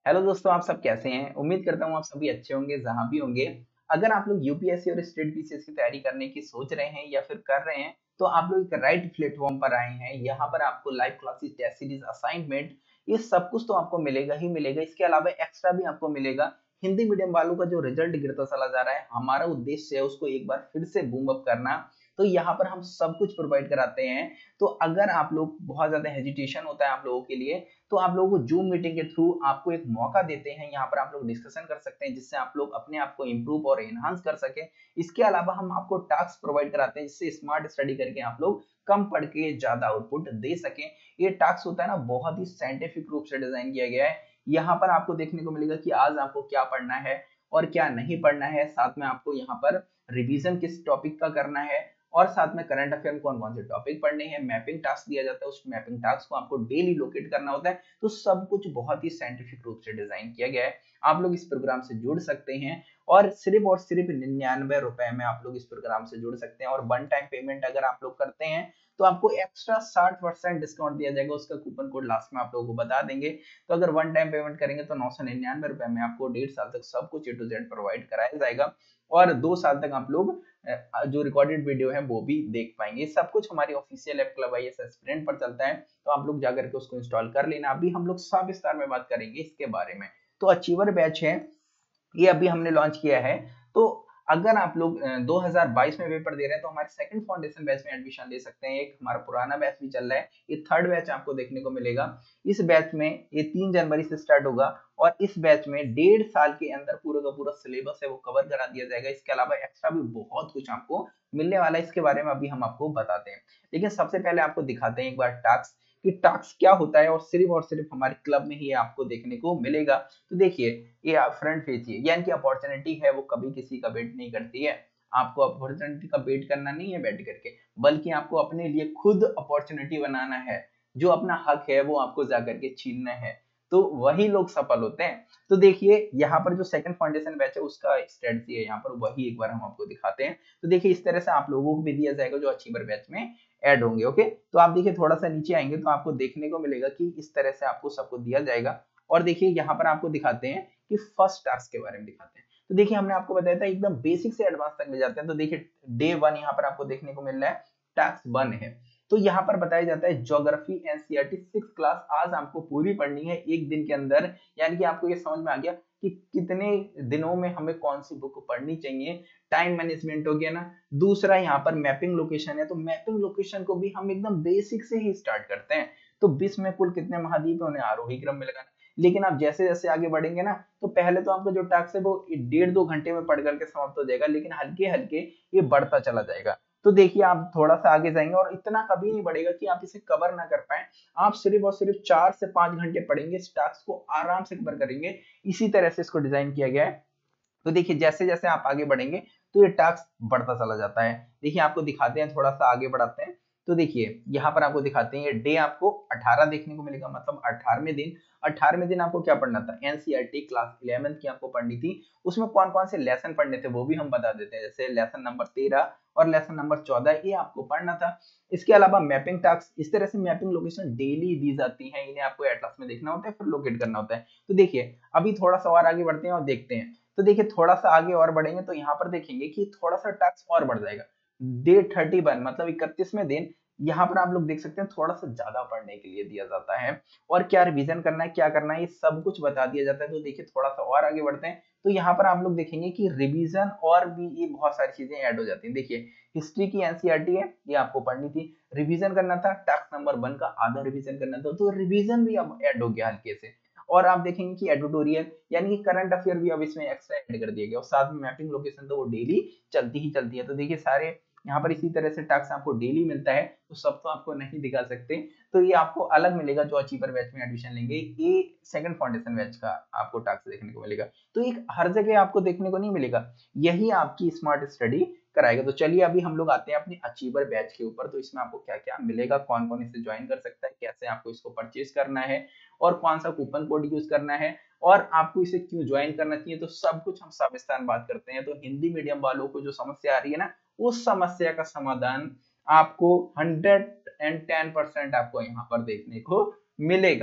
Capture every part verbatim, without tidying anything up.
Hello दोस्तों, आप सब कैसे हैं? उम्मीद करता हूँ आप सभी अच्छे होंगे जहाँ भी होंगे। अगर आप लोग यूपीएससी और स्टेट बीसीएस की तैयारी करने की सोच रहे हैं या फिर कर रहे हैं, तो आप लोग एक राइट प्लेटफॉर्म पर आए हैं। यहाँ पर आपको live classes, test series, assignment, ये सब कुछ तो आपको मिलेगा ही मिलेगा। इसके अलावा एक्स्ट्रा भी आपको मिलेगा। हिंदी मीडियम वालों का जो रिजल्ट गिरता चला जा रहा है, हमारा उद्देश्य है उसको एक बार फिर से बूम अप करना। तो यहाँ पर हम सब कुछ प्रोवाइड कराते हैं। तो अगर आप लोग बहुत ज्यादा हेजिटेशन होता है आप लोगों के लिए, तो आप लोगों को जूम मीटिंग के थ्रू आपको एक मौका देते हैं। यहाँ पर आप लोग डिस्कशन कर सकते हैं, जिससे आप लोग अपने आप को इम्प्रूव और एनहांस कर सके। इसके अलावा हम आपको टास्क प्रोवाइड कराते हैं, जिससे स्मार्ट स्टडी करके आप लोग कम पढ़ के ज्यादा आउटपुट दे सके। ये टास्क होता है ना, बहुत ही साइंटिफिक रूप से डिजाइन किया गया है। यहाँ पर आपको देखने को मिलेगा कि आज आपको क्या पढ़ना है और क्या नहीं पढ़ना है। साथ में आपको यहाँ पर रिवीजन किस टॉपिक का करना है, और साथ में करंट अफेयर में कौन कौन से टॉपिक पढ़ने हैं। मैपिंग टास्क दिया जाता है, उस मैपिंग टास्क को आपको डेली लोकेट करना होता है। तो सब कुछ बहुत ही साइंटिफिक रूप से डिजाइन किया गया है। आप लोग इस प्रोग्राम से जुड़ सकते हैं और सिर्फ और सिर्फ निन्यानवे रुपए में आप लोग इस प्रोग्राम से जुड़ सकते हैं। और वन टाइम पेमेंट अगर आप लोग करते हैं तो आपको एक्स्ट्रा साठ परसेंट डिस्काउंट दिया जाएगा। उसका कूपन कोड लास्ट में आप लोगों को बता देंगे। तो अगर वन टाइम पेमेंट करेंगे तो नौ सौ निन्यानवे रुपए में आपको डेढ़ साल तक सब कुछ ए टू जेड प्रोवाइड कराया जाएगा, और दो साल तक आप लोग जो रिकॉर्डेड वीडियो है वो भी देख पाएंगे। सब कुछ हमारी official app club IAS aspirant पर चलता है, तो आप लोग जाकर के उसको इंस्टॉल कर लेना। अभी हम लोग सब विस्तार में बात करेंगे इसके बारे में। तो अचीवर बैच है, ये अभी हमने लॉन्च किया है। तो अगर आप लोग दो हज़ार बाईस में पेपर दे रहे हैं तो हमारे सेकंड फाउंडेशन बैच में एडमिशन ले सकते हैं। एक हमारा पुराना बैच भी चल रहा है, ये थर्ड बैच आपको देखने को मिलेगा। इस बैच में ये तीन जनवरी से स्टार्ट होगा, और इस बैच में डेढ़ साल के अंदर पूरा का पूरा सिलेबस है वो कवर करा दिया जाएगा। इसके अलावा एक्स्ट्रा भी बहुत कुछ आपको मिलने वाला है, इसके बारे में अभी हम आपको बताते हैं। लेकिन सबसे पहले आपको दिखाते हैं एक बार टास्क कि टास्क क्या होता है, और सिर्फ और सिर्फ हमारे क्लब में ही आपको देखने को मिलेगा। तो देखिए, ये आप फ्रंट फेस है, यानी कि अपॉर्चुनिटी है वो कभी किसी का वेट नहीं करती है। आपको अपॉर्चुनिटी का वेट करना नहीं है बैठ करके, बल्कि आपको अपने लिए खुद अपॉर्चुनिटी बनाना है। जो अपना हक है वो आपको जाकर के छीनना है, तो वही लोग सफल होते हैं। तो देखिए, यहाँ पर जो सेकंड फाउंडेशन बैच है उसका स्ट्रेटजी है, यहाँ पर वही एक बार हम आपको दिखाते हैं। तो देखिए, इस तरह से आप लोगों को भी दिया जाएगा जो अचीवर बैच में ऐड होंगे। ओके, तो आप देखिए थोड़ा सा नीचे आएंगे तो आपको देखने को मिलेगा कि इस तरह से आपको सबको दिया जाएगा। और देखिए यहाँ पर आपको दिखाते हैं कि फर्स्ट टास्क के बारे में दिखाते हैं। तो देखिए, हमने आपको बताया था एकदम बेसिक से एडवांस तक ले जाते हैं। तो देखिए, डे वन यहाँ पर आपको देखने को मिल रहा है, टास्क वन है। तो यहाँ पर बताया जाता है ज्योग्राफी एनसीईआरटी सिक्स क्लास आज आपको पूरी पढ़नी है एक दिन के अंदर। यानी कि आपको ये समझ में आ गया कि कितने दिनों में हमें कौन सी बुक पढ़नी चाहिए। टाइम मैनेजमेंट हो गया ना। दूसरा यहाँ पर मैपिंग लोकेशन है, तो मैपिंग लोकेशन को भी हम एकदम बेसिक से ही स्टार्ट करते हैं। तो विश्व में कुल कितने महाद्वीप है उन्हें आरोही क्रम में लगाना। लेकिन आप जैसे जैसे आगे बढ़ेंगे ना, तो पहले तो आपका जो टास्क है वो डेढ़ दो घंटे में पढ़ करके समाप्त हो जाएगा, लेकिन हल्के हल्के ये बढ़ता चला जाएगा। तो देखिए, आप थोड़ा सा आगे जाएंगे और इतना कभी नहीं बढ़ेगा कि आप इसे कवर ना कर पाए। आप सिर्फ और सिर्फ चार से पांच घंटे पढ़ेंगे, इस टास्क को आराम से कवर करेंगे। इसी तरह से इसको डिजाइन किया गया है। तो देखिए, जैसे जैसे आप आगे बढ़ेंगे तो ये टास्क बढ़ता चला जाता है। देखिए, आपको दिखाते हैं, थोड़ा सा आगे बढ़ाते हैं। तो देखिए, यहाँ पर आपको दिखाते हैं, ये डे आपको अठारह देखने को मिलेगा, मतलब अठारहवें दिन। अठारहवें दिन आपको क्या पढ़ना था, एनसीईआरटी क्लास इलेवेंथ की आपको पढ़नी थी। उसमें कौन कौन से लेसन पढ़ने थे वो भी हम बता देते हैं, जैसे लेसन नंबर तेरह और लेसन नंबर चौदह, ये आपको पढ़ना था। इसके अलावा मैपिंग टास्क, इस तरह से मैपिंग लोकेशन डेली दी जाती है, इन्हें आपको एटलस में देखना होता है, फिर लोकेट करना होता है। तो देखिए, अभी थोड़ा सा और आगे बढ़ते हैं और देखते हैं। तो देखिए, थोड़ा सा आगे और बढ़ेंगे तो यहाँ पर देखेंगे कि थोड़ा सा टास्क और बढ़ जाएगा। डे थर्टी वन मतलब इकतीसवें दिन, यहाँ पर आप लोग देख सकते हैं थोड़ा सा ज्यादा पढ़ने के लिए दिया जाता है, और क्या रिवीजन करना है, क्या करना है, ये सब कुछ बता दिया जाता है। तो देखिए, थोड़ा सा और आगे बढ़ते हैं तो यहाँ पर आप लोग देखेंगे कि रिवीजन और भी ये बहुत सारी चीजें ऐड हो जाती हैं। देखिए, हिस्ट्री की एनसीईआरटी है, ये आपको पढ़नी थी, रिवीजन करना था, टास्क नंबर वन का आधा रिवीजन करना था, तो रिवीजन भी अब ऐड हो गया हल्के से। और आप देखेंगे कि एडिटोरियल यानी कि करंट अफेयर भी अब इसमें एक्स्ट्रा ऐड कर दिया गया, और साथ में मैपिंग लोकेशन तो वो डेली चलती ही चलती है। तो देखिए, सारे यहाँ पर इसी तरह से टास्क आपको डेली मिलता है, तो सब तो आपको नहीं दिखा सकते। तो ये आपको अलग मिलेगा जो अचीवर बैच में एडमिशन लेंगे, ये सेकंड फाउंडेशन बैच का आपको टास्क देखने को मिलेगा। तो एक हर जगह आपको देखने को नहीं मिलेगा, यही आपकी स्मार्ट स्टडी कराएगा। तो चलिए, अभी हम लोग आते हैं अपने अचीवर बैच के ऊपर। तो इसमें आपको क्या क्या मिलेगा, कौन कौन इसे ज्वाइन कर सकता है, कैसे आपको इसको परचेज करना है, और कौन सा कूपन कोड यूज करना है, और आपको इसे क्यों ज्वाइन करना चाहिए, तो सब कुछ हम सविस्तार बात करते हैं। तो हिंदी मीडियम वालों को जो समस्या आ रही है ना, उस समस्या का समाधान आपको हंड्रेड एंड टेन परसेंट आपको यहाँ पर देखने को मिलेगा।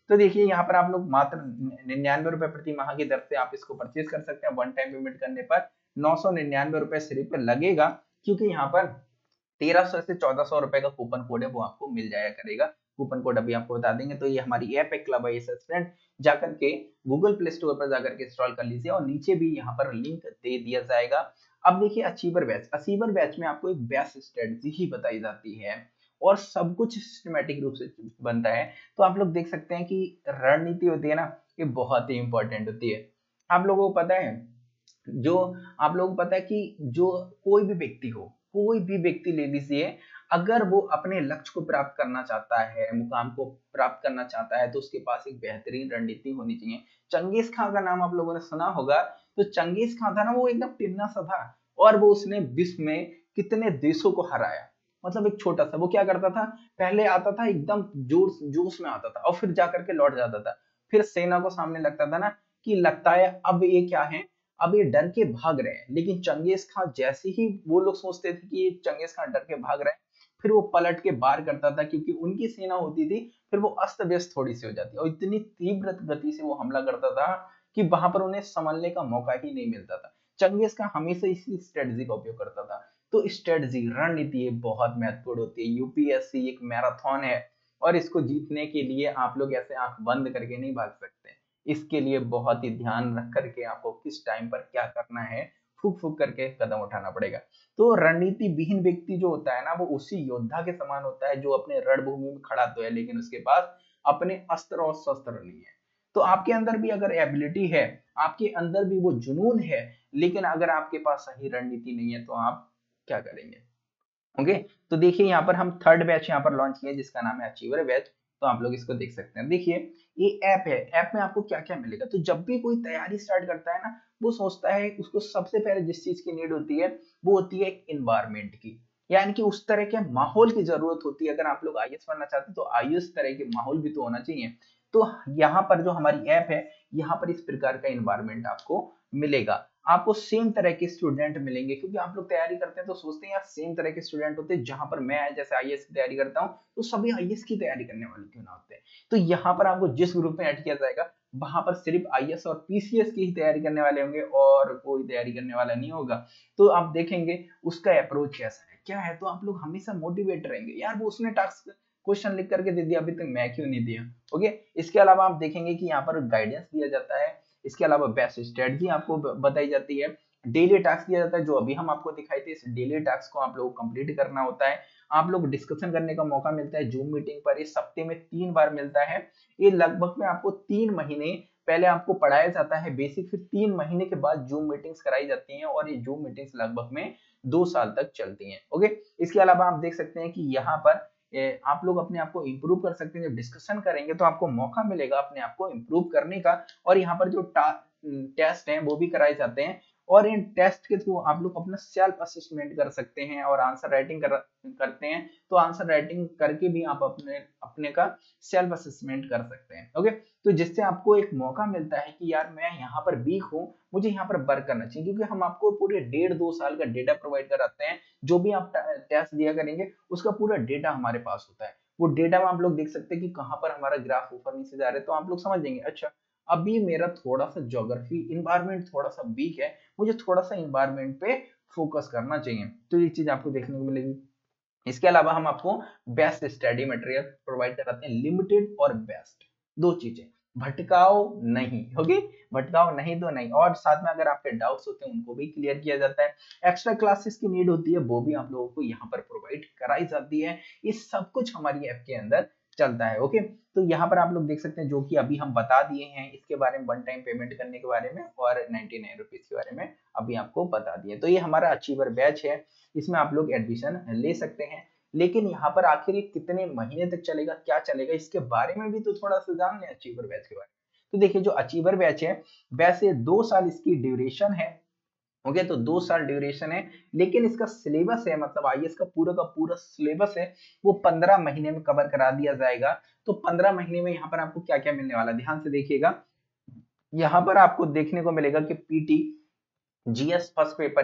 तो देखिए यहाँ पर आप लोग मात्र निन्यानवे रुपए प्रति माह की दर से आप इसको परचेज कर सकते हैं। वन टाइम पेमेंट करने पर नौ सौ निन्यानवे रुपए सिर्फ लगेगा, क्योंकि यहाँ पर तेरह सौ से चौदह सौ रुपए का कूपन कोड है वो आपको मिल जाया करेगा। कूपन कोड अभी आपको बता देंगे। तो ये हमारी ऐप है क्लब आईएएस फ्रेंड, जाकर के गूगल प्ले स्टोर पर जाकर के इंस्टॉल कर लीजिए और नीचे भी यहाँ पर लिंक दे दिया जाएगा। अब देखिए अचीवर बैच, अचीवर बैच में आपको एक बैच स्ट्रेटजी ही बताई जाती है और सब कुछ सिस्टमेटिक रूप से बनता है। तो आप लोग देख सकते हैं कि रणनीति होती है ना, ये बहुत ही इंपॉर्टेंट होती है। आप लोगों को पता है, जो आप लोगों को पता है कि जो कोई भी व्यक्ति हो, कोई भी व्यक्ति ले लीजिए, अगर वो अपने लक्ष्य को प्राप्त करना चाहता है, मुकाम को प्राप्त करना चाहता है, तो उसके पास एक बेहतरीन रणनीति होनी चाहिए। चंगेज खान का नाम आप लोगों ने सुना होगा। तो चंगेज खान था ना, वो एकदम टिन्ना सा था और वो उसने विश्व में कितने देशों को हराया। मतलब एक छोटा सा, वो क्या करता था, पहले आता था एकदम जोश जोश में आता था और फिर जाकर के लौट जाता था। फिर सेना को सामने लगता था ना कि लगता है अब ये क्या है, अब ये डर के भाग रहे हैं। लेकिन चंगेज खान जैसे ही वो लोग सोचते थे कि ये चंगेज खान डर के भाग रहे हैं, फिर वो पलट के वार करता था, क्योंकि उनकी सेना होती थी फिर वो अस्त व्यस्त थोड़ी सी हो जाती और इतनी तीव्र गति से वो हमला करता था कि वहां पर उन्हें संभलने का मौका ही नहीं मिलता था। चंगेज खान हमेशा इसी स्ट्रेटजी का उपयोग करता था। तो स्ट्रेटजी, रणनीति बहुत महत्वपूर्ण होती है। यूपीएससी एक मैराथन है और इसको जीतने के लिए आप लोग ऐसे आंख बंद करके नहीं भाग सकते। इसके लिए बहुत ही ध्यान रख करके आपको किस टाइम पर क्या करना है, फूक फूक करके कदम उठाना पड़ेगा। तो रणनीति विहीन व्यक्ति जो होता है ना, वो उसी योद्धा के समान होता है जो अपने रणभूमि में खड़ा तो है लेकिन उसके पास अपने अस्त्र और शस्त्र नहीं है। तो आपके अंदर भी अगर एबिलिटी है, आपके अंदर भी वो जुनून है, लेकिन अगर आपके पास सही रणनीति नहीं है तो आप क्या करेंगे। ओके, तो देखिए यहाँ पर हम थर्ड बैच यहाँ पर लॉन्च किया जिसका नाम है अचीवर बैच। तो आप लोग इसको देख सकते हैं। देखिए ये ऐप है, ऐप में आपको क्या क्या मिलेगा। तो जब भी कोई तैयारी स्टार्ट करता है ना, वो सोचता है, उसको सबसे पहले जिस चीज की नीड होती है वो होती है एक इन्वायरमेंट की, यानी कि उस तरह के माहौल की जरूरत होती है। अगर आप लोग आईएएस बनना चाहते हैं तो आईएएस तरह के माहौल भी तो होना चाहिए। तो यहाँ पर जो हमारी ऐप है, यहाँ पर इस प्रकार का इन्वायरमेंट आपको मिलेगा। आपको सेम तरह के स्टूडेंट मिलेंगे, क्योंकि आप लोग तैयारी करते हैं तो सोचते हैं यार सेम तरह के स्टूडेंट होते हैं। जहां पर मैं जैसे आईएएस की तैयारी करता हूं तो सभी आईएएस की तैयारी करने वाले क्यों ना होते हैं। तो यहाँ पर आपको जिस ग्रुप में ऐड किया जाएगा वहां पर सिर्फ आईएएस और पीसीएस की ही तैयारी करने वाले होंगे और कोई तैयारी करने वाला नहीं होगा। तो आप देखेंगे उसका अप्रोच कैसा है, क्या है। तो आप लोग हमेशा मोटिवेट रहेंगे, यार वो उसने टास्क क्वेश्चन लिख करके दे दिया, अभी तक मैं क्यों नहीं दिया। ओके, इसके अलावा आप देखेंगे कि यहाँ पर गाइडेंस दिया जाता है। इसके अलावा बेस्ट स्ट्रेटजी आपको बताई जाती है। डेली टास्क दिया जाता है जो अभी हम आपको दिखाई थे। इस डेली टास्क को आप लोगों को कंप्लीट करना होता है। आप लोग डिस्कशन करने का मौका मिलता है जूम मीटिंग पर, इस हफ्ते में तीन बार मिलता है। ये लगभग में आपको तीन महीने पहले आपको पढ़ाया जाता है बेसिक, फिर तीन महीने के बाद जूम मीटिंग्स कराई जाती हैं और ये जूम मीटिंग्स लगभग में दो साल तक चलती हैं। ओके, इसके अलावा आप देख सकते हैं कि यहाँ पर आप लोग अपने आप को इम्प्रूव कर सकते हैं। जब डिस्कशन करेंगे तो आपको मौका मिलेगा अपने आप को इम्प्रूव करने का। और यहाँ पर जो टेस्ट हैं वो भी कराए जाते हैं और इन टेस्ट के थ्रू आप लोग अपना सेल्फ असेसमेंट कर सकते हैं और आंसर राइटिंग कर, करते हैं तो आंसर राइटिंग करके भी आप अपने अपने का सेल्फ असेसमेंट कर सकते हैं। ओके, तो जिससे आपको एक मौका मिलता है कि यार मैं यहाँ पर वीक हूँ, मुझे यहाँ पर वर्क करना चाहिए। क्योंकि हम आपको पूरे डेढ़ दो साल का डेटा प्रोवाइड कराते हैं। जो भी आप टेस्ट दिया करेंगे उसका पूरा डेटा हमारे पास होता है। वो डेटा में आप लोग देख सकते हैं कि कहाँ पर हमारा ग्राफ ऊपर नीचे जा रहा है। तो आप लोग समझ जाएंगे अच्छा अभी मेरा थोड़ा सा ज्योग्राफी इन्वायरमेंट थोड़ा सा वीक है, मुझे थोड़ा सा इन्वायरमेंट पे फोकस करना चाहिए। तो ये चीज आपको देखने को मिलेगी। इसके अलावा हम आपको बेस्ट स्टडी मटेरियल प्रोवाइड कराते हैं, लिमिटेड और बेस्ट, दो चीजें। भटकाओ नहीं, ओके, भटकाओ नहीं तो नहीं। और साथ में अगर आपके डाउट्स होते हैं उनको भी क्लियर किया जाता है। एक्स्ट्रा क्लासेस की नीड होती है वो भी आप लोगों को यहाँ पर प्रोवाइड कराई जाती है। ये सब कुछ हमारी ऐप के अंदर चलता है। ओके, तो यहाँ पर आप लोग देख सकते हैं जो कि अभी हम बता दिए हैं इसके बारे में, वन टाइम पेमेंट करने के बारे में और नाइनटी नाइन रुपीज के बारे में अभी आपको बता दिए। तो ये हमारा अचीवर बैच है, इसमें आप लोग एडमिशन ले सकते हैं। लेकिन यहाँ पर आखिर ये कितने महीने तक चलेगा, क्या चलेगा, इसके बारे में भी तो थोड़ा सा जान लें अचीवर बैच के बारे में। तो देखिए जो अचीवर बैच है वैसे दो साल इसकी ड्यूरेशन है। ओके, तो दो साल ड्यूरेशन है, लेकिन इसका सिलेबस है, मतलब आईएएस का पूरा का पूरा सिलेबस है वो पंद्रह महीने में कवर करा दिया जाएगा। तो पंद्रह महीने में यहाँ पर आपको क्या क्या मिलने वाला, ध्यान से देखिएगा। यहाँ पर आपको देखने को मिलेगा कि पीटी जीएस फर्स्ट पेपर है,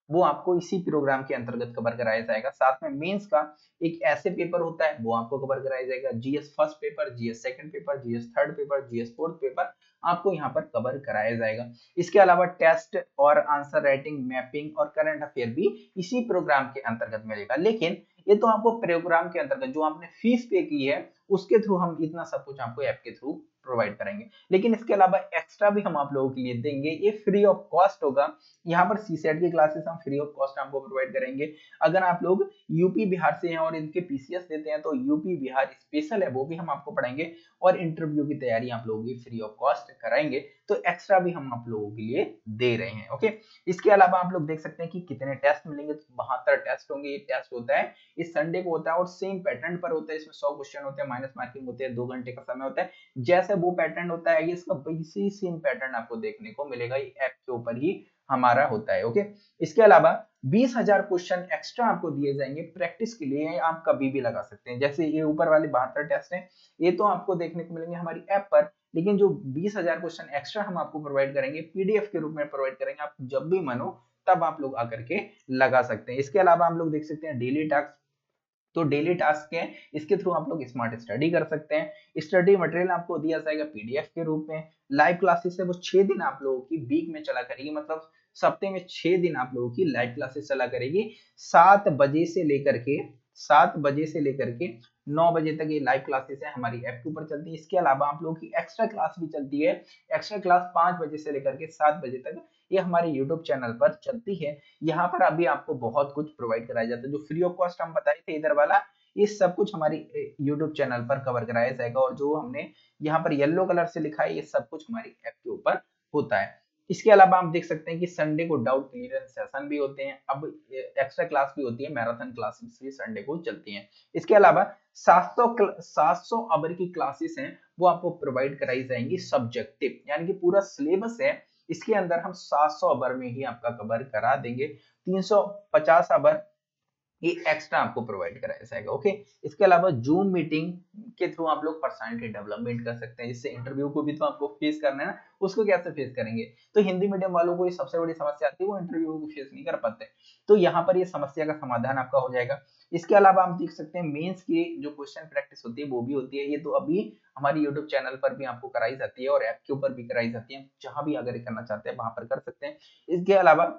वो आपको इसी प्रोग्राम के अंतर्गत कवर कराया जाएगा। साथ में मेंस का एक ऐसे पेपर होता है वो आपको कवर कराया जाएगा। GS first paper, GS second paper, GS third paper, GS fourth paper आपको यहाँ पर कवर कराया जाएगा। इसके अलावा टेस्ट और आंसर राइटिंग, मैपिंग और करंट अफेयर भी इसी प्रोग्राम के अंतर्गत मिलेगा। लेकिन ये तो आपको प्रोग्राम के अंतर्गत जो आपने फीस पे की है उसके थ्रू हम इतना सब कुछ आपको ऐप के थ्रू प्रोवाइड करेंगे। लेकिन इसके अलावा एक्स्ट्रा भी हम आप लोगों के लिए देंगे, ये फ्री ऑफ कॉस्ट होगा। यहाँ पर सीसेट की क्लासेस हम फ्री ऑफ कॉस्ट आपको प्रोवाइड करेंगे। अगर आप लोग यूपी बिहार से हैं और इनके पीसीएस देते हैं तो यूपी बिहार स्पेशल है वो भी हम आपको पढ़ाएंगे और इंटरव्यू की तैयारी आप लोगों की फ्री ऑफ कॉस्ट कराएंगे। तो एक्स्ट्रा भी हम आप लोगों के लिए दे रहे हैं। ओके, इसके अलावा आप लोग देख सकते हैं कि कितने टेस्ट मिलेंगे। बहत्तर टेस्ट होंगे। ये टेस्ट होता है इस संडे को होता है और सेम पैटर्न पर होता है। इसमें सौ क्वेश्चन होते हैं, माइनस मार्किंग होते हैं, दो घंटे का समय होता है। जैसे वो पैटर्न होता है इसका इसी सेम पैटर्न आपको देखने को मिलेगा। ये ऐप के ऊपर ही हमारा होता है। ओके, इसके अलावा बीस हजार क्वेश्चन एक्स्ट्रा आपको दिए जाएंगे प्रैक्टिस के लिए। आप कभी भी लगा सकते हैं। जैसे ये ऊपर वाले बहत्तर टेस्ट हैं ये तो आपको देखने को मिलेंगे हमारी ऐप पर, लेकिन जो बीस हजार क्वेश्चन एक्स्ट्रा हम आपको प्रोवाइड करेंगे पीडीएफ के रूप में प्रोवाइड करेंगे। आप जब भी मन हो तब आप लोग आकर के लगा सकते हैं। इसके अलावा हम लोग देख सकते हैं डेली टास्क, तो डेली टास्क है इसके थ्रू आप लोग स्मार्ट स्टडी कर सकते हैं। स्टडी मटेरियल आपको दिया जाएगा पीडीएफ के रूप में। लाइव क्लासेस है वो छह दिन आप लोगों की वीक में चला करेगी, मतलब सप्ते में छह दिन आप लोगों की लाइव क्लासेस चला करेगी। सात बजे से लेकर के सात बजे से लेकर के नौ बजे तक ये लाइव क्लासेस है हमारी ऐप के ऊपर चलती है। इसके अलावा आप लोगों की एक्स्ट्रा क्लास भी चलती है। एक्स्ट्रा क्लास पांच बजे से लेकर के सात बजे तक ये हमारे यूट्यूब चैनल पर चलती है। यहाँ पर अभी आपको बहुत कुछ प्रोवाइड कराया जाता है। जो फ्री ऑफ कॉस्ट हम बताए थे इधर वाला, ये सब कुछ हमारी यूट्यूब चैनल पर कवर कराया जाएगा। और जो हमने यहाँ पर येलो कलर से लिखा है ये सब कुछ हमारी ऐप के ऊपर होता है। इसके अलावा आप देख सकते हैं कि संडे को डाउट क्लियरेंस सेशन भी होते हैं। अब एक्स्ट्रा क्लास भी होती है, मैराथन क्लासेस भी संडे को चलती हैं। इसके अलावा सात सौ सात सौ आवर की क्लासेस हैं वो आपको प्रोवाइड कराई जाएंगी सब्जेक्टिव, यानी कि पूरा सिलेबस है इसके अंदर हम सात सौ आवर में ही आपका कवर करा देंगे। तीन सौ पचास आवर ये एक्स्ट्रा आपको प्रोवाइड कराया जाएगा। ओके, इसके अलावा जूम मीटिंग के थ्रू आप लोग पर्सनालिटी डेवलपमेंट कर सकते हैं। जिससे इंटरव्यू को भी तो आपको फेस करना है ना, उसको कैसे फेस करेंगे। तो हिंदी मीडियम वालों को ये सबसे बड़ी समस्या आती है, वो इंटरव्यू को फेस नहीं कर पाते। तो यहाँ पर ये समस्या का समाधान आपका हो जाएगा। इसके अलावा आप देख सकते हैं मेंस की जो क्वेश्चन प्रैक्टिस होती है वो भी होती है। ये तो अभी हमारी यूट्यूब चैनल पर भी आपको कराई जाती है और ऐप के ऊपर भी कराई जाती है। जहां भी अगर करना चाहते हैं वहां पर कर सकते हैं। इसके अलावा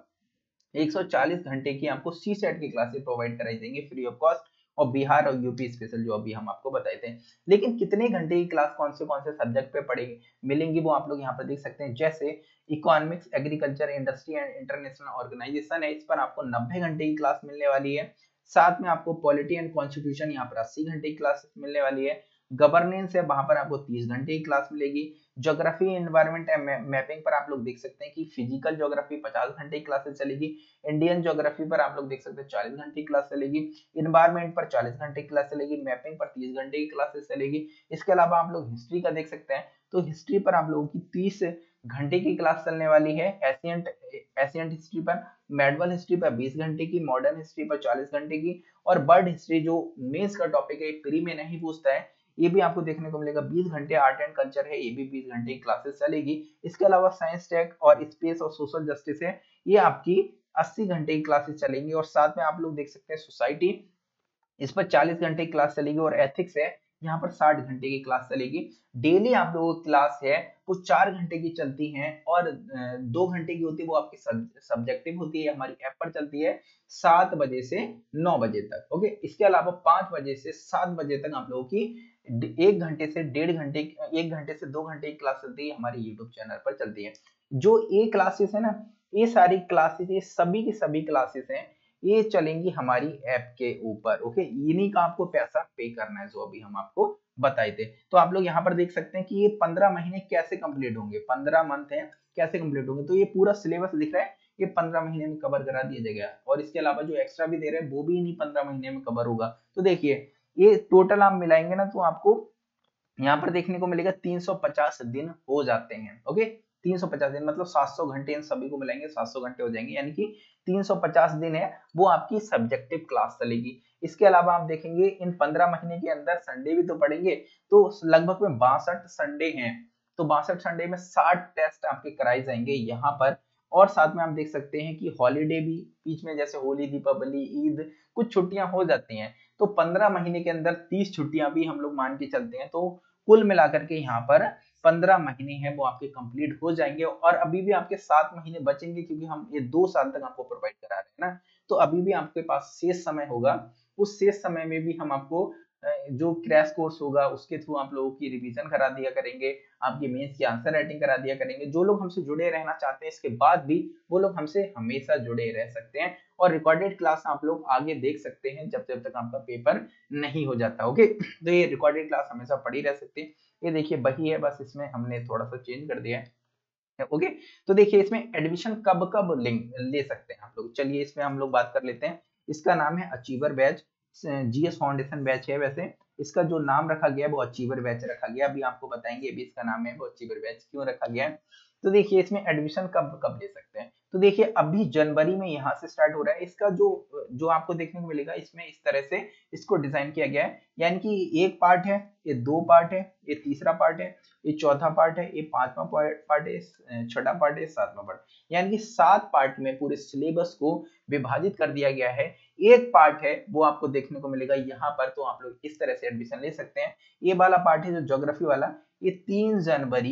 एक सौ चालीस घंटे की आपको सी सेट की क्लासेस प्रोवाइड कराई जाएंगी फ्री ऑफ कॉस्ट, और बिहार और यूपी स्पेशल जो अभी हम आपको बताए थे। लेकिन कितने घंटे की क्लास कौन से कौन से सब्जेक्ट पे पढ़ेगी मिलेंगी वो आप लोग यहाँ पर देख सकते हैं। जैसे economics, agriculture, industry and international organization है, इस पर आपको नब्बे घंटे की क्लास मिलने वाली है। साथ में आपको पॉलिटी एंड कॉन्स्टिट्यूशन यहाँ पर अस्सी घंटे की क्लास मिलने वाली है। गवर्नेंस है वहां पर आपको तीस घंटे की क्लास मिलेगी। ज्योग्राफी, एनवायरमेंट एंड मैपिंग पर आप लोग देख सकते हैं कि फिजिकल ज्योग्राफी पचास घंटे की क्लासेस चलेगी। इंडियन ज्योग्राफी पर आप लोग देख सकते हैं चालीस घंटे की क्लास चलेगी। एनवायरमेंट पर चालीस घंटे की क्लास चलेगी। मैपिंग पर तीस घंटे की क्लासेस चलेगी। इसके अलावा आप लोग हिस्ट्री का देख सकते हैं, तो हिस्ट्री पर आप लोगों की तीस घंटे की क्लास चलने वाली है। एशियंट एशियंट हिस्ट्री पर, मेडवल हिस्ट्री पर बीस घंटे की, मॉडर्न हिस्ट्री पर चालीस घंटे की, और बर्ड हिस्ट्री जो मेंस का टॉपिक है प्री में नहीं पूछता है ये भी आपको देखने को मिलेगा बीस घंटे। आर्ट एंड कल्चर है ये भी बीस घंटे की क्लासेस चलेगी। इसके अलावा साइंस, टेक और स्पेस और सोशल जस्टिस है ये आपकी अस्सी घंटे की क्लासेस चलेंगी। और साथ में आप लोग देख सकते हैं सोसाइटी, इस पर चालीस घंटे की क्लास चलेगी। और एथिक्स है यहाँ पर साठ घंटे की क्लास चलेगी। डेली आप लोगों की क्लास है वो चार घंटे की चलती हैं और दो घंटे की होती है वो आपकी सब्जेक्टिव होती है, हमारी ऐप पर चलती है सात बजे से नौ बजे तक। ओके, इसके अलावा पांच बजे से सात बजे तक आप लोगों की एक घंटे से डेढ़ घंटे एक घंटे से दो घंटे की क्लास चलती है, हमारी यूट्यूब चैनल पर चलती है। जो ये क्लासेस है ना, ये सारी क्लासेस, ये सभी की सभी क्लासेस हैं, ये चलेंगी हमारी ऐप के ऊपर। ओके, इन्हीं का आपको पैसा पे करना है जो अभी हम आपको बताए थे। तो आप लोग यहाँ पर देख सकते हैं कि ये पंद्रह महीने कैसे कंप्लीट होंगे, पंद्रह मंथ है कैसे कंप्लीट होंगे। तो ये पूरा सिलेबस दिख रहा है, ये पंद्रह महीने में कवर करा दिया जाएगा। और इसके अलावा जो एक्स्ट्रा भी दे रहे हैं वो भी इन्हीं पंद्रह महीने में कवर होगा। तो देखिए ये टोटल आप मिलाएंगे ना तो आपको यहाँ पर देखने को मिलेगा तीन सौ पचास दिन हो जाते हैं। ओके, तीन सौ पचास दिन मतलब सात सौ घंटे, इन सभी को मिलाएंगे सात सौ घंटे हो जाएंगे, यानी कि तीन सौ पचास दिन है वो आपकी सब्जेक्टिव क्लास चलेगी। इसके अलावा आप देखेंगे इन पंद्रह महीने के अंदर संडे भी तो पढ़ेंगे, तो लगभग में बासठ संडे हैं। तो बासठ संडे में साठ टेस्ट आपके कराए जाएंगे यहाँ पर। और साथ में आप देख सकते हैं कि हॉलीडे भी बीच में, जैसे होली, दीपावली, ईद, कुछ छुट्टियां हो जाती हैं। तो पंद्रह महीने के अंदर तीस छुट्टियां भी हम लोग मान के चलते हैं, तो कुल मिलाकर के यहाँ पर पंद्रह महीने हैं वो आपके कंप्लीट हो जाएंगे। और अभी भी आपके सात महीने बचेंगे, क्योंकि हम ये दो साल तक आपको प्रोवाइड करा रहे हैं ना, तो अभी भी आपके पास शेष समय होगा। उस शेष समय में भी हम आपको जो क्रैश कोर्स होगा उसके थ्रू आप लोगों की रिवीजन करा दिया करेंगे, आपके मेंस की आंसर राइटिंग करा दिया करेंगे। जो लोग हमसे जुड़े रहना चाहते हैं इसके बाद भी, वो लोग हमसे हमेशा जुड़े रह सकते हैं, और रिकॉर्डेड क्लास आप लोग आगे देख सकते हैं जब जब तक आपका पेपर नहीं हो जाता। ओके, तो ये रिकॉर्डेड क्लास हमेशा पड़ी रह सकती है। ये देखिए वही है, बस इसमें हमने थोड़ा सा चेंज कर दिया है। ओके, तो देखिए इसमें एडमिशन कब कब लिंक ले सकते हैं आप लोग, चलिए इसमें हम लोग बात कर लेते हैं। इसका नाम है achiever batch, GS foundation batch है। वैसे इसका जो नाम रखा गया है वो अचीवर बैच रखा गया, अभी आपको बताएंगे अभी इसका नाम है वो अचीवर बैच क्यों रखा गया है। तो देखिए इसमें एडमिशन कब कब ले सकते हैं, तो देखिए अभी जनवरी में यहाँ से स्टार्ट हो रहा है। इसका जो जो आपको देखने को मिलेगा इसमें इस तरह से इसको डिजाइन किया गया है, यानी कि एक पार्ट है, ये दो पार्ट है, ये तीसरा पार्ट है, ये चौथा पार्ट है, ये पांचवा पार्ट है, छठा पार्ट है, सातवां पार्ट, यानी कि सात पार्ट में पूरे सिलेबस को विभाजित कर दिया गया है। एक पार्ट है वो आपको देखने को मिलेगा यहाँ पर, तो आप लोग इस तरह से एडमिशन ले सकते हैं। ये वाला पार्ट है जो ज्योग्राफी वाला, ये तीन जनवरी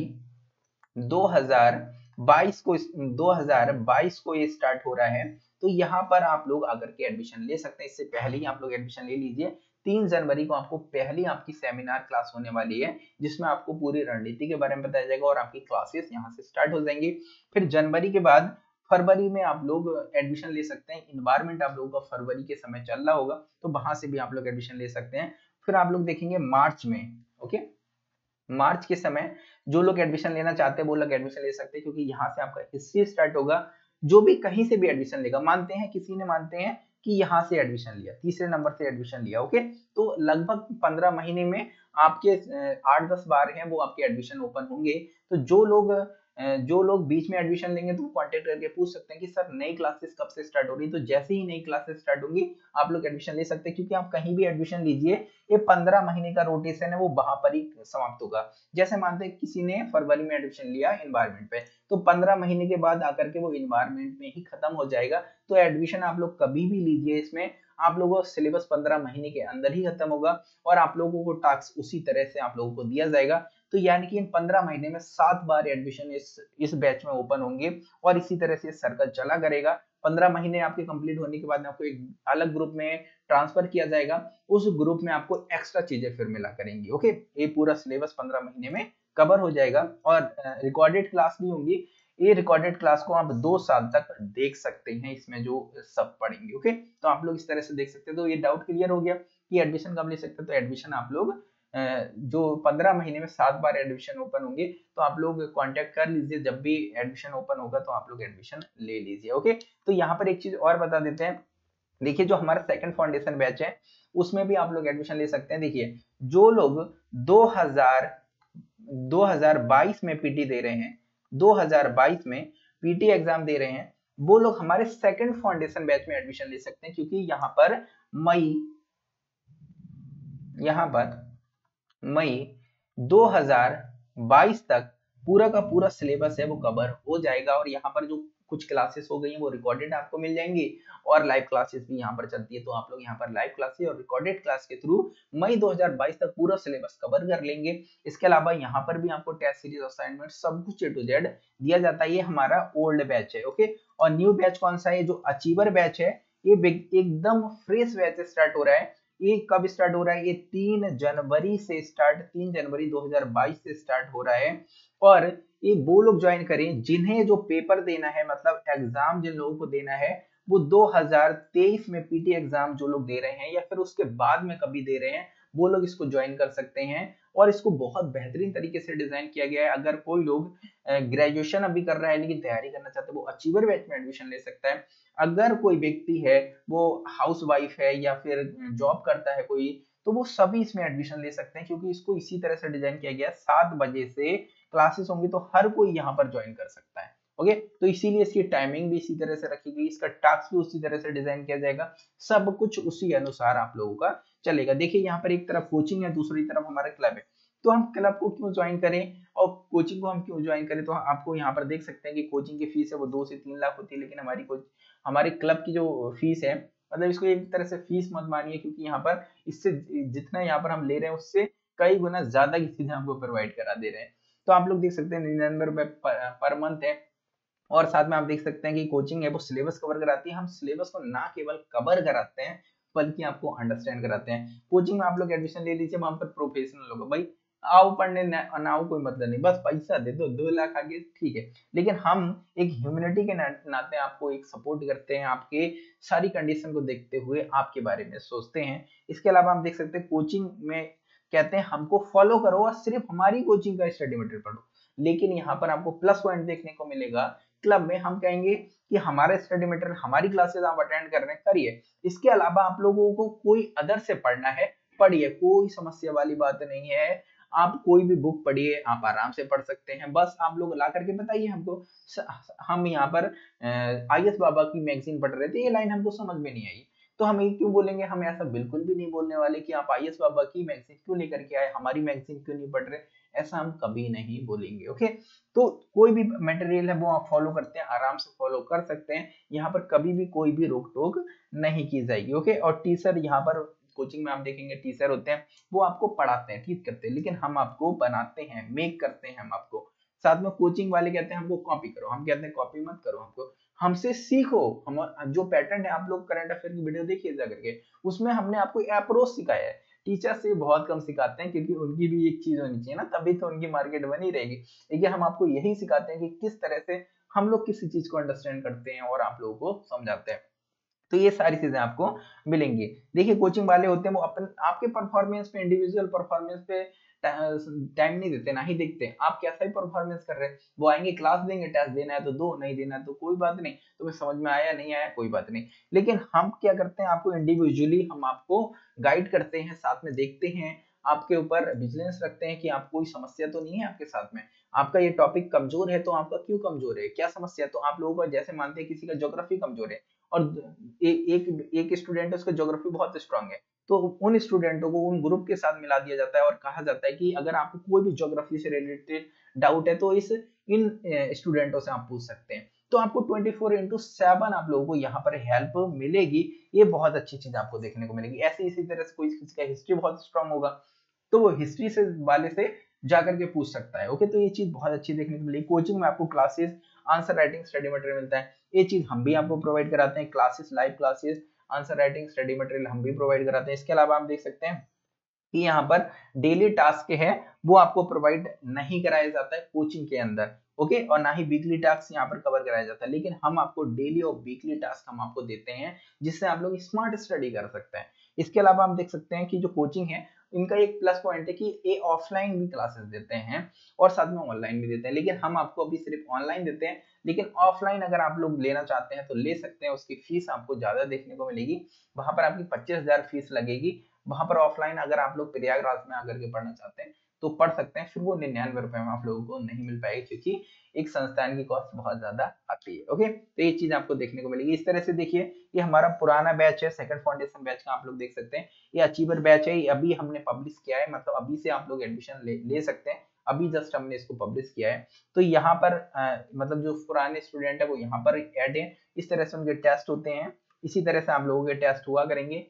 दो हज़ार बाईस को दो हज़ार बाईस को ये स्टार्ट हो रहा है। तो यहाँ पर आप लोग आकर के एडमिशन ले सकते हैं, इससे पहले ही आप लोग एडमिशन ले लीजिए। तीन जनवरी को आपको पहली आपकी सेमिनार क्लास होने वाली है, जिसमें आपको पूरी रणनीति के बारे में बताया जाएगा और आपकी क्लासेस यहाँ से स्टार्ट हो जाएंगी। फिर जनवरी के बाद फरवरी में आप लोग एडमिशन ले सकते हैं। इन्वायरमेंट आप लोगों का फरवरी के समय चल रहा होगा, तो वहां से भी आप लोग एडमिशन ले सकते हैं। फिर आप लोग देखेंगे मार्च में, ओके, मार्च के समय जो लोग एडमिशन लेना चाहते हैं वो लोग एडमिशन ले सकते हैं, क्योंकि यहाँ से आपका हिस्ट्री स्टार्ट होगा। जो भी कहीं से भी एडमिशन लेगा, मानते हैं किसी ने मानते हैं कि यहाँ से एडमिशन लिया, तीसरे नंबर से एडमिशन लिया, ओके, तो लगभग पंद्रह महीने में आपके आठ दस बार हैं वो आपके एडमिशन ओपन होंगे। तो जो लोग जो लोग बीच में एडमिशन लेंगे तो कांटेक्ट करके पूछ सकते हैं कि सर नई क्लासेस कब से स्टार्ट हो रही है, तो जैसे ही नई क्लासेस स्टार्ट होंगी आप लोग एडमिशन ले सकते हैं। क्योंकि आप कहीं भी एडमिशन लीजिए, ये पंद्रह महीने का रोटेशन है वो वहां पर ही समाप्त होगा। जैसे मानते हैं किसी ने फरवरी में एडमिशन लिया इन्वायरमेंट पे, तो पंद्रह महीने के बाद आकर के वो इन्वायरमेंट में ही खत्म हो जाएगा। तो एडमिशन आप लोग कभी भी लीजिए, इसमें आप लोगों का सिलेबस पंद्रह महीने के अंदर ही खत्म होगा और आप लोगों को टास्क उसी तरह से आप लोगों को दिया जाएगा। तो यानी कि इन पंद्रह महीने में सात बार एडमिशन इस इस बैच में ओपन होंगे और इसी तरह से सर्कल चला करेगा। पंद्रह महीने आपके कंप्लीट होने के बाद आपको एक अलग ग्रुप में ट्रांसफर किया जाएगा, उस ग्रुप में आपको एक्स्ट्रा चीजें फिर मिला करेंगी। ओके, ये पूरा सिलेबस पंद्रह महीने में कवर हो जाएगा और रिकॉर्डेड क्लास भी होंगी। ये रिकॉर्डेड क्लास को आप दो साल तक देख सकते हैं, इसमें जो सब पढ़ेंगे। ओके, तो आप लोग इस तरह से देख सकते हैं। तो ये डाउट क्लियर हो गया कि एडमिशन कब ले सकते हैं। तो एडमिशन आप लोग जो पंद्रह महीने में सात बार एडमिशन ओपन होंगे, तो आप लोग कांटेक्ट कर लीजिए, जब भी एडमिशन ओपन होगा तो आप लोग एडमिशन ले लीजिए। ओके, तो यहाँ पर एक चीज और बता देते हैं, देखिए जो हमारा सेकंड फाउंडेशन बैच है उसमें भी आप लोग एडमिशन ले सकते हैं। देखिए जो लोग दो हज़ार बाईस में पीटी दे रहे हैं, दो हज़ार बाईस में पीटी एग्जाम दे रहे हैं, वो लोग हमारे सेकंड फाउंडेशन बैच में एडमिशन ले सकते हैं। क्योंकि यहाँ पर मई यहाँ पर मई दो हज़ार बाईस तक पूरा का पूरा सिलेबस है वो कवर हो जाएगा और यहाँ पर जो कुछ क्लासेस हो गई हैं वो रिकॉर्डेड आपको मिल जाएंगी और लाइव क्लासेस भी यहाँ पर चलती है। तो आप लोग यहाँ पर लाइव क्लासेस और रिकॉर्डेड क्लास के थ्रू मई दो हज़ार बाईस तक पूरा सिलेबस कवर कर लेंगे। इसके अलावा यहाँ पर भी आपको टेस्ट सीरीज, असाइनमेंट सब कुछ ए टू जेड दिया जाता है। ये हमारा ओल्ड बैच है। ओके, और न्यू बैच कौन सा है, जो अचीवर बैच है, ये एकदम फ्रेश बैच स्टार्ट हो रहा है। ये कब स्टार्ट हो रहा है, ये तीन जनवरी से स्टार्ट तीन जनवरी दो हज़ार बाईस से स्टार्ट हो रहा है। और ये वो लोग ज्वाइन करें जिन्हें जो पेपर देना है, मतलब एग्जाम जिन लोगों को देना है वो दो हज़ार तेईस में पीटी एग्जाम जो लोग दे रहे हैं या फिर उसके बाद में कभी दे रहे हैं, वो लोग इसको ज्वाइन कर सकते हैं। और इसको बहुत बेहतरीन तरीके से डिजाइन किया गया है। अगर कोई लोग ग्रेजुएशन अभी कर रहा है लेकिन तैयारी करना चाहते हैं, वो अचीवर बैच में एडमिशन ले सकता है। अगर कोई व्यक्ति है वो हाउस वाइफ है या फिर जॉब करता है कोई, तो वो सभी इसमें एडमिशन ले सकते हैं। क्योंकि इसको इसी तरह से डिजाइन किया गया है, सात बजे से क्लासेस होंगी तो हर कोई यहाँ पर ज्वाइन कर सकता है। ओके, तो इसीलिए इसकी टाइमिंग भी इसी तरह से रखी गई, इसका टास्क भी उसी तरह से डिजाइन किया जाएगा, सब कुछ उसी अनुसार आप लोगों का चलेगा। देखिए यहाँ पर एक तरफ कोचिंग है, दूसरी तरफ हमारा क्लब है। तो हम क्लब को क्यों ज्वाइन करें और कोचिंग को हम क्यों ज्वाइन करें? तो आपको यहाँ पर देख सकते हैं कि कोचिंग की फीस है वो दो से तीन लाख होती है, लेकिन हमारी कोच हमारे क्लब की जो फीस है, मतलब इसको एक तरह से फीस मत मानिए, क्योंकि यहाँ पर इससे जितना यहाँ पर हम ले रहे हैं उससे कई गुना ज्यादा की चीजें हमको प्रोवाइड करा दे रहे हैं। तो आप लोग देख सकते हैं निन्यानवे रुपए पर मंथ है, और साथ में आप देख सकते हैं कि कोचिंग है वो सिलेबस कवर कराती है। हम सिलेबस को ना केवल कवर कराते हैं बल्कि आपको अंडरस्टैंड कराते हैं। कोचिंग में आप लोग एडमिशन ले लीजिए, वहां पर प्रोफेशनल होगा, भाई आओ पढ़ने ना आओ कोई मतलब नहीं, बस पैसा दे दो, दो लाख आगे ठीक है। लेकिन हम एक ह्यूमैनिटी के नाते आपको एक सपोर्ट करते हैं, आपके सारी कंडीशन को देखते हुए आपके बारे में सोचते हैं। इसके अलावा आप देख सकते हैं कोचिंग में कहते हैं हमको फॉलो करो और सिर्फ हमारी कोचिंग का स्टडी मटेरियल पढ़ो, लेकिन यहाँ पर आपको प्लस पॉइंट देखने को मिलेगा। क्लब में हम कहेंगे कि हमारा स्टडी मटेरियल, हमारी क्लासेस आप अटेंड कर रहे हैं, करिए। इसके अलावा आप लोगों को कोई अदर से पढ़ना है, पढ़िए, कोई समस्या वाली बात नहीं है। आप कोई भी बुक पढ़िए, आप आराम से पढ़ सकते हैं। बस आप लोग ला करके बताइए हमको, हम यहाँ पर आई एस बाबा की मैगजीन पढ़ रहे थे, ये लाइन हमको समझ में नहीं आई, तो हम ये क्यों बोलेंगे? हम ऐसा बिल्कुल भी नहीं बोलने वाले कि आप आई एस बाबा की मैगजीन क्यों लेकर के आए, हमारी मैगजीन क्यों नहीं पढ़ रहे, ऐसा हम कभी नहीं बोलेंगे। ओके, तो कोई भी मटेरियल है वो आप फॉलो करते हैं, आराम से फॉलो कर सकते हैं, यहाँ पर कभी भी कोई भी रोक टोक नहीं की जाएगी। ओके, और टीचर यहाँ पर कोचिंग में आप देखेंगे टीचर होते हैं, वो आपको पढ़ाते हैं, ठीक करते हैं, लेकिन हम आपको बनाते हैं, मेक करते हैं हम आपको। साथ में कोचिंग वाले कहते हैं हमको कॉपी करो, हम कहते हैं कॉपी मत करो, हमको हमसे सीखो। हम जो पैटर्न है, आप लोग करंट अफेयर की वीडियो देखिए जा करके, उसमें हमने आपको अप्रोच सिखाया है। टीचर से बहुत कम सिखाते हैं, क्योंकि उनकी भी एक चीज होनी चाहिए ना, तभी तो उनकी मार्केट बनी रहेगी। लेकिन हम आपको यही सिखाते हैं कि किस तरह से हम लोग किसी चीज को अंडरस्टैंड करते हैं और आप लोगों को समझाते हैं। तो ये सारी चीजें आपको मिलेंगी। देखिए कोचिंग वाले होते हैं वो अपन आपके परफॉर्मेंस पे, इंडिविजुअल परफॉर्मेंस पे टाइम नहीं देते, ना ही देखते हैं आप कैसा ही परफॉर्मेंस कर रहे हैं। वो आएंगे, क्लास देंगे, टेस्ट देना है तो दो, नहीं देना है तो कोई बात नहीं, तुम्हें तो समझ में आया नहीं आया कोई बात नहीं। लेकिन हम क्या करते हैं, आपको इंडिविजुअली हम आपको गाइड करते हैं, साथ में देखते हैं, आपके ऊपर विजिलेंस रखते हैं कि आप कोई समस्या तो नहीं है आपके साथ में, आपका ये टॉपिक कमजोर है तो आपका क्यों कमजोर है, क्या समस्या। तो आप लोगों का जैसे मानते हैं किसी का ज्योग्राफी कमजोर है और ए, एक एक स्टूडेंट है उसका ज्योग्राफी बहुत स्ट्रांग है, तो उन स्टूडेंटों को उन ग्रुप के साथ मिला दिया जाता है और कहा जाता है कि अगर आपको कोई भी ज्योग्राफी से रिलेटेड डाउट है तो इस इन स्टूडेंटों से आप पूछ सकते हैं। तो आपको ट्वेंटी फोर इंटू सेवन आप लोगों को यहाँ पर हेल्प मिलेगी, ये बहुत अच्छी चीज आपको देखने को मिलेगी। ऐसे इसी तरह से कोई किसी का हिस्ट्री बहुत स्ट्रांग होगा तो वो हिस्ट्री से वाले से जाकर के पूछ सकता है। ओके, तो ये चीज बहुत अच्छी देखने को मिलेगी। कोचिंग में आपको classes, answer writing, study material मिलता है, ये चीज हम भी आपको प्रोवाइड कराते हैं, classes, live classes, answer writing, study material हम भी प्रोवाइड कराते हैं। इसके अलावा आप देख सकते हैं कि यहाँ पर डेली टास्क है वो आपको प्रोवाइड नहीं कराया जाता है कोचिंग के अंदर। ओके, और ना ही वीकली टास्क यहाँ पर कवर कराया जाता है, लेकिन हम आपको डेली और वीकली टास्क हम आपको देते हैं जिससे आप लोग स्मार्ट स्टडी कर सकते हैं। इसके अलावा हम देख सकते हैं कि जो कोचिंग है इनका एक प्लस पॉइंट है कि ये ऑफलाइन भी क्लासेस देते हैं और साथ में ऑनलाइन भी देते हैं, लेकिन हम आपको अभी सिर्फ ऑनलाइन देते हैं। लेकिन ऑफलाइन अगर आप लोग लेना चाहते हैं तो ले सकते हैं, उसकी फीस आपको ज्यादा देखने को मिलेगी, वहां पर आपकी पच्चीस हजार फीस लगेगी। वहां पर ऑफलाइन अगर आप लोग प्रयागराज में आकर के पढ़ना चाहते हैं तो पढ़ सकते हैं, फिर वो निन्यानवे रुपए में आप लोगों को नहीं मिल पाएगी, क्योंकि एक संस्थान की कॉस्ट बहुत ज्यादा आती है। ओके, तो ये चीज आपको देखने को मिलेगी। इस तरह से देखिए ये हमारा पुराना बैच है, सेकंड फाउंडेशन बैच का आप लोग देख सकते हैं, ये अचीवर बैच है, ये अभी हमने पब्लिश किया है, मतलब अभी से आप लोग एडमिशन ले, ले सकते हैं, अभी जस्ट हमने इसको पब्लिश किया है। तो यहाँ पर आ, मतलब जो पुराने स्टूडेंट है वो यहाँ पर ऐड है, इस तरह से उनके टेस्ट होते हैं, इसी तरह से आप लोगों के टेस्ट हुआ करेंगे।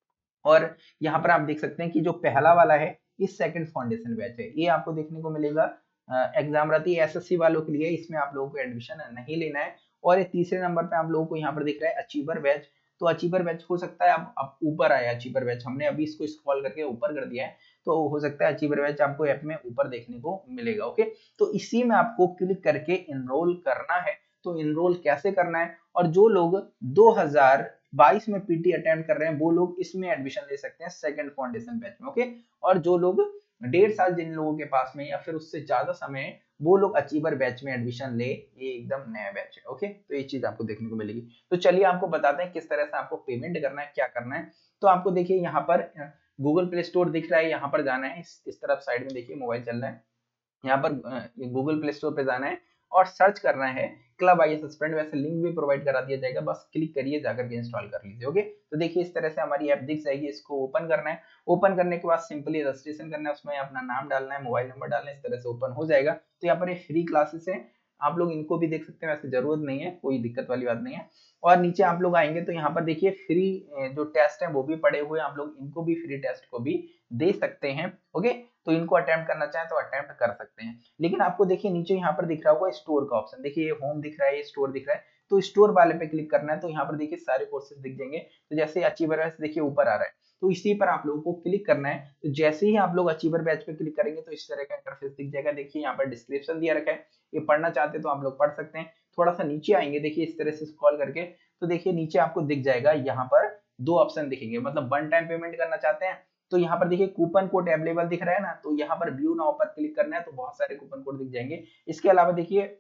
और यहाँ पर आप देख सकते हैं कि जो पहला वाला है इस सेकंड फाउंडेशन बैच है, ये आपको देखने को मिलेगा एग्जाम रहती है एसएससी वालों के लिए, इसमें आप लोगों को एडमिशन नहीं लेना है। और ये तीसरे नंबर पे आप लोगों को यहाँ पर दिख रहा है अचीवर बैच, तो अचीवर बैच हो सकता है अब अब ऊपर आया अचीवर बैच, हमने अभी इसको स्क्रॉल करके ऊपर कर दिया है, तो हो सकता है अचीवर बैच आपको ऐप में ऊपर देखने को मिलेगा। ओके, तो इसी में आपको क्लिक करके इनरोल करना है। तो इनरोल कैसे करना है, और जो लोग दो हज़ार बाईस में पीटी अटेम्प्ट कर रहे हैं वो लोग इसमें एडमिशन ले सकते हैं सेकंड फाउंडेशन बैच में। ओके, और जो लोग डेढ़ साल जिन लोगों के पास में या फिर उससे ज्यादा समय है वो लोग अचीवर बैच में एडमिशन ले, ये एकदम नया बैच है। ओके, तो ये चीज आपको देखने को मिलेगी। तो चलिए आपको बताते हैं किस तरह से आपको पेमेंट करना है, क्या करना है। तो आपको देखिए यहाँ पर गूगल प्ले स्टोर दिख रहा है, यहाँ पर जाना है, इस, इस तरफ साइड में देखिए मोबाइल चल रहा है, यहाँ पर गूगल प्ले स्टोर पे जाना है और सर्च करना है क्लब आई एस एस्पिरेंट, वैसे लिंक भी प्रोवाइड करा दिया जाएगा, बस क्लिक करिए, जाकर के इंस्टॉल कर लीजिए। ओके, तो देखिए इस तरह से हमारी ऐप दिख जाएगी। इसको ओपन करना है, ओपन करने के बाद सिंपली रजिस्ट्रेशन करना है, उसमें अपना नाम डालना है, मोबाइल नंबर डालना है, इस तरह से ओपन हो जाएगा। तो यहाँ पर ये फ्री क्लासेस है, आप लोग इनको भी देख सकते हैं, वैसे जरूरत नहीं है, कोई दिक्कत वाली बात नहीं है। और नीचे आप लोग आएंगे तो यहाँ पर देखिए फ्री जो टेस्ट है वो भी पड़े हुए हैं, आप लोग इनको भी फ्री टेस्ट को भी दे सकते हैं। ओके, तो इनको अटेम्प्ट करना चाहें तो अटेम्प्ट कर सकते हैं। लेकिन आपको देखिए नीचे यहाँ पर दिख रहा होगा स्टोर का ऑप्शन, देखिए होम दिख रहा है, स्टोर दिख रहा है, तो स्टोर वाले पे क्लिक करना है। तो यहाँ पर देखिए सारे कोर्सेज दिख जाएंगे। तो जैसे अचीवर बैच देखिए ऊपर आ रहा है, तो इसी पर आप लोगों को क्लिक करना है। तो जैसे ही आप लोग अचीवर बैच पे क्लिक करेंगे तो इस तरह का इंटरफेस दिख जाएगा। देखिए यहाँ पर डिस्क्रिप्शन दिया रखा है, ये पढ़ना चाहते हैं तो आप लोग पढ़ सकते हैं। थोड़ा सा नीचे आएंगे, देखिए इस तरह से स्क्रॉल करके, तो देखिए नीचे आपको दिख जाएगा, यहाँ पर दो ऑप्शन दिखेंगे, मतलब वन टाइम पेमेंट करना चाहते हैं तो यहाँ पर देखिए कूपन कोड अवेलेबल दिख रहा है ना, तो यहाँ पर व्यू नाउ पर क्लिक करना है तो बहुत सारे कूपन कोड दिख जाएंगे। इसके अलावा देखिए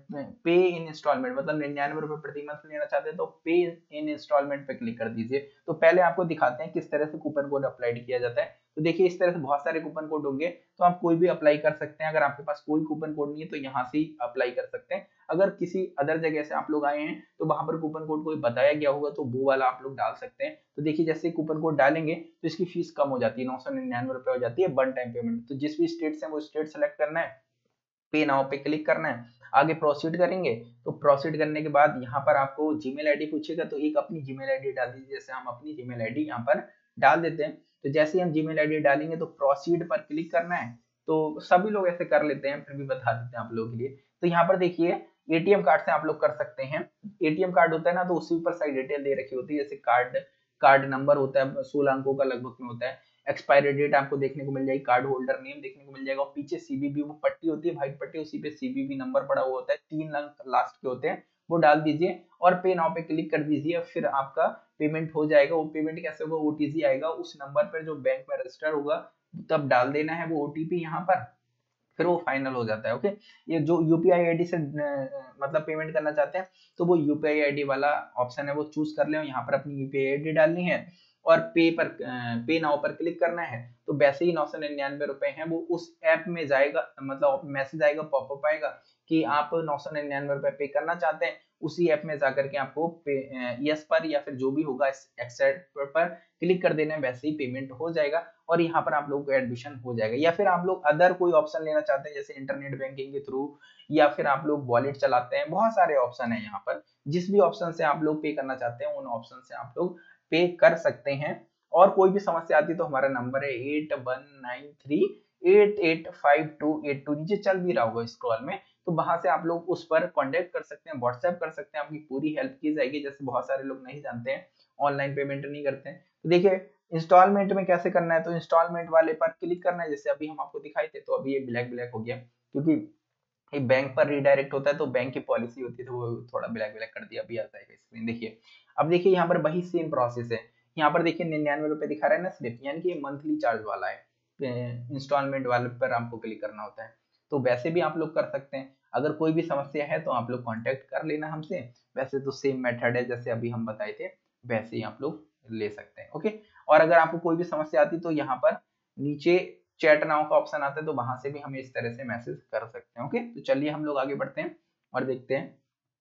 पे इन इंस्टॉलमेंट, मतलब निन्यानवे रुपए प्रति मंथ लेना चाहते हैं तो पे इन इंस्टॉलमेंट पे क्लिक कर दीजिए। तो पहले आपको दिखाते हैं किस तरह से कूपन कोड अप्लाई किया जाता है। तो देखिए इस तरह से बहुत सारे कूपन कोड होंगे, तो आप कोई भी अप्लाई कर सकते हैं। अगर आपके पास कोई कूपन कोड नहीं है तो यहाँ से ही अप्लाई कर सकते हैं। अगर किसी अदर जगह से आप लोग आए हैं तो वहां पर कूपन कोड कोई बताया गया होगा तो वो वाला आप लोग डाल सकते हैं। तो देखिए जैसे कूपन कोड डालेंगे तो इसकी फीस कम हो जाती है, नौ सौ निन्यानवे रुपए हो जाती है वन टाइम पेमेंट। तो जिस भी स्टेट से वो स्टेट सेलेक्ट करना है, पे नाउ पे क्लिक करना है, आगे प्रोसीड करेंगे। तो प्रोसीड करने के बाद यहाँ पर आपको जीमेल आईडी पूछेगा, तो एक अपनी जीमेल आईडी डाल दीजिए। जैसे हम अपनी जीमेल आईडी यहाँ पर डाल देते हैं, तो जैसे ही हम जीमेल आईडी डालेंगे तो प्रोसीड पर क्लिक करना है। तो सभी लोग ऐसे कर लेते हैं, फिर भी बता देते हैं आप लोगों के लिए। तो यहाँ पर देखिए एटीएम कार्ड से आप लोग कर सकते हैं। एटीएम कार्ड होता है ना, तो उसी ऊपर सारी डिटेल दे रखी होती है, जैसे कार्ड कार्ड नंबर होता है, सोलह अंकों का लगभग में होता है। एक्सपायरी डेट आपको देखने को मिल जाएगी, कार्ड होल्डर नेम देखने को मिल जाएगा, और पीछे सीवीवी वो पट्टी होती है, व्हाइट पट्टी, उसी पे सीवीवी नंबर पड़ा हुआ होता है, तीन अंक लास्ट के होते हैं, वो डाल दीजिए और पे नाउ पे क्लिक कर दीजिए। फिर आपका पेमेंट हो जाएगा। वो पेमेंट कैसे होगा, ओटीपी आएगा उस नंबर पर जो बैंक में रजिस्टर होगा, तब डाल देना है वो ओटीपी यहाँ पर, फिर वो फाइनल हो जाता है। ओके, ये जो यूपीआई आईडी से मतलब पेमेंट करना चाहते हैं तो वो यूपीआई आईडी वाला ऑप्शन है वो चूज कर लें, यहाँ पर अपनी यूपीआई आईडी डालनी है और पे पर पे नाउ पर क्लिक करना है। तो वैसे ही नौ सौ निन्यानवे रुपए हैं वो उस ऐप में जाएगा, मतलब मैसेज आएगा, पॉपअप आएगा कि आप नौ सौ निन्यानवे रुपए पे करना चाहते हैं। उसी ऐप में जाकर के आपको पे यस पर या फिर जो भी होगा एक्सेप्ट पर क्लिक कर देना है, वैसे ही पेमेंट हो जाएगा और यहाँ पर आप लोगों को एडमिशन हो जाएगा। या फिर आप लोग अदर कोई ऑप्शन लेना चाहते हैं जैसे इंटरनेट बैंकिंग के थ्रू, या फिर आप लोग वॉलेट चलाते हैं, बहुत सारे ऑप्शन है यहाँ पर। जिस भी ऑप्शन से आप लोग पे करना चाहते हैं उन ऑप्शन से आप लोग पे कर सकते हैं। और कोई भी समस्या आती है तो हमारा नंबर है eight one nine three eight eight five two eight two, नीचे चल भी रहा होगा स्क्रॉल में, तो वहां से आप लोग उस पर कांटेक्ट कर सकते हैं, व्हाट्सएप कर सकते हैं, आपकी पूरी हेल्प की जाएगी। जैसे बहुत सारे लोग नहीं जानते हैं, ऑनलाइन पेमेंट नहीं करते हैं, तो देखिए इंस्टॉलमेंट में कैसे करना है। तो इंस्टॉलमेंट वाले पर क्लिक करना है, जैसे अभी हम आपको दिखाए थे, तो अभी ये ब्लैक ब्लैक हो गया क्योंकि ये बैंक पर रिडायरेक्ट होता है, तो बैंक की पॉलिसी होती है तो वो थोड़ा ब्लैक ब्लैक कर दिया, अभी आता है स्क्रीन। देखिए अब देखिए यहाँ पर वही सेम प्रोसेस है, यहाँ पर देखिए निन्यानवे रुपए दिखा रहा है ना स्लिप, यानी कि मंथली चार्ज वाला है। इंस्टॉलमेंट वाले पर आपको क्लिक करना होता है, तो वैसे भी आप लोग कर सकते हैं। अगर कोई भी समस्या है तो आप लोग कांटेक्ट कर लेना हमसे। वैसे तो सेम मेथड है जैसे अभी हम बताए थे, वैसे ही आप लोग ले सकते हैं। ओके, और अगर आपको कोई भी समस्या आती तो यहाँ पर नीचे चैट नाउ का ऑप्शन आता है, तो वहां से भी हमें इस तरह से मैसेज कर सकते हैं। ओके, तो चलिए हम लोग आगे बढ़ते हैं और देखते हैं।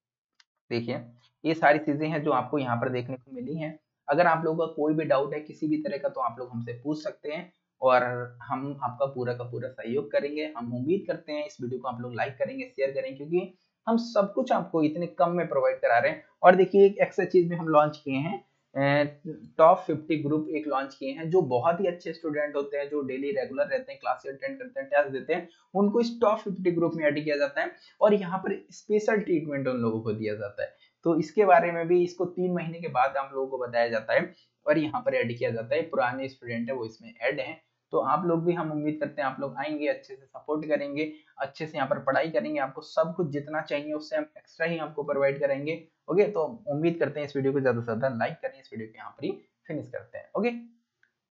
देखिए ये सारी चीजें हैं जो आपको यहाँ पर देखने को मिली हैं। अगर आप लोगों का कोई भी डाउट है किसी भी तरह का तो आप लोग हमसे पूछ सकते हैं और हम आपका पूरा का पूरा सहयोग करेंगे। हम उम्मीद करते हैं इस वीडियो को आप लोग लाइक करेंगे, शेयर करेंगे, क्योंकि हम सब कुछ आपको इतने कम में प्रोवाइड करा रहे हैं। और देखिए एक एक्स्ट्रा चीज भी हम लॉन्च किए हैं, टॉप फिफ्टी ग्रुप एक लॉन्च किए हैं, जो बहुत ही अच्छे स्टूडेंट होते हैं, जो डेली रेगुलर रहते हैं, क्लास अटेंड करते हैं, टेस्ट देते हैं, उनको इस टॉप फिफ्टी ग्रुप में ऐड किया जाता है और यहाँ पर स्पेशल ट्रीटमेंट उन लोगों को दिया जाता है। तो इसके बारे में भी इसको तीन महीने के बाद हम लोगों को बताया जाता है और यहाँ पर ऐड किया जाता है। पुराने स्टूडेंट है वो इसमें ऐड हैं, तो आप लोग भी, हम उम्मीद करते हैं आप लोग आएंगे, अच्छे से सपोर्ट करेंगे, अच्छे से यहाँ पर पढ़ाई करेंगे, आपको सब कुछ जितना चाहिए उससे हम एक्स्ट्रा ही आपको प्रोवाइड करेंगे। ओके, तो उम्मीद करते हैं इस वीडियो को ज्यादा से ज्यादा लाइक करें। इस वीडियो को यहाँ पर ही फिनिश करते हैं। ओके।